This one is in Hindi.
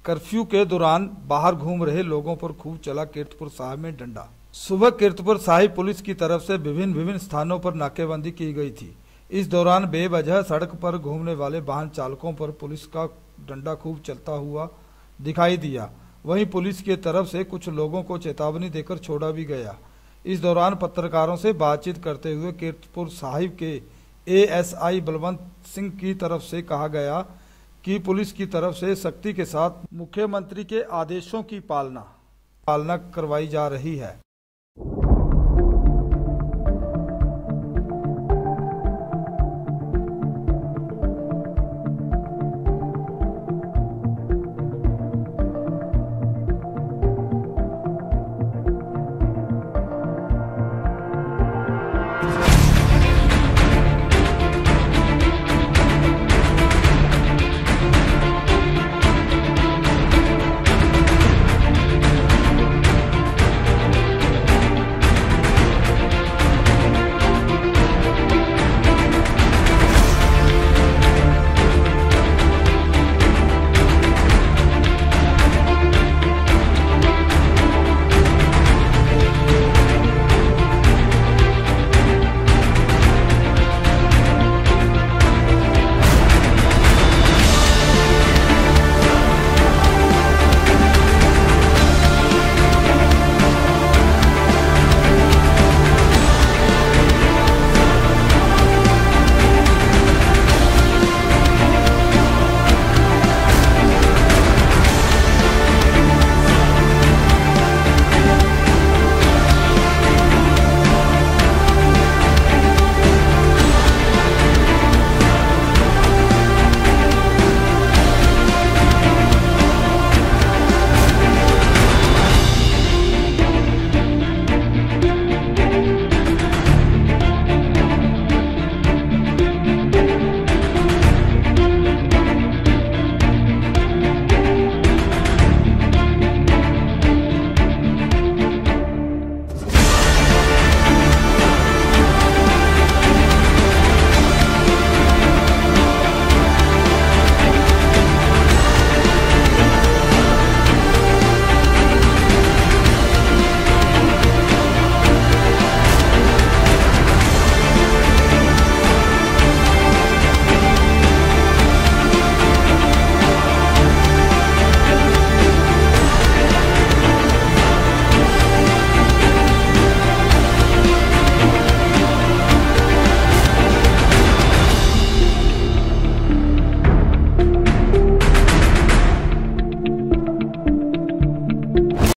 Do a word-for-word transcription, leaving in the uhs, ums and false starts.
कर्फ्यू के दौरान बाहर घूम रहे लोगों पर खूब चला कीरतपुर साहिब में डंडा। सुबह कीरतपुर साहिब पुलिस की तरफ से विभिन्न विभिन्न स्थानों पर नाकेबंदी की गई थी। इस दौरान बेवजह सड़क पर घूमने वाले वाहन चालकों पर पुलिस का डंडा खूब चलता हुआ दिखाई दिया। वहीं पुलिस की तरफ से कुछ लोगों को चेतावनी देकर छोड़ा भी गया। इस दौरान पत्रकारों से बातचीत करते हुए कीरतपुर साहिब के एएसआई बलवंत सिंह की तरफ से कहा गया कि पुलिस की तरफ से सख्ती के साथ मुख्यमंत्री के आदेशों की पालना पालना करवाई जा रही है।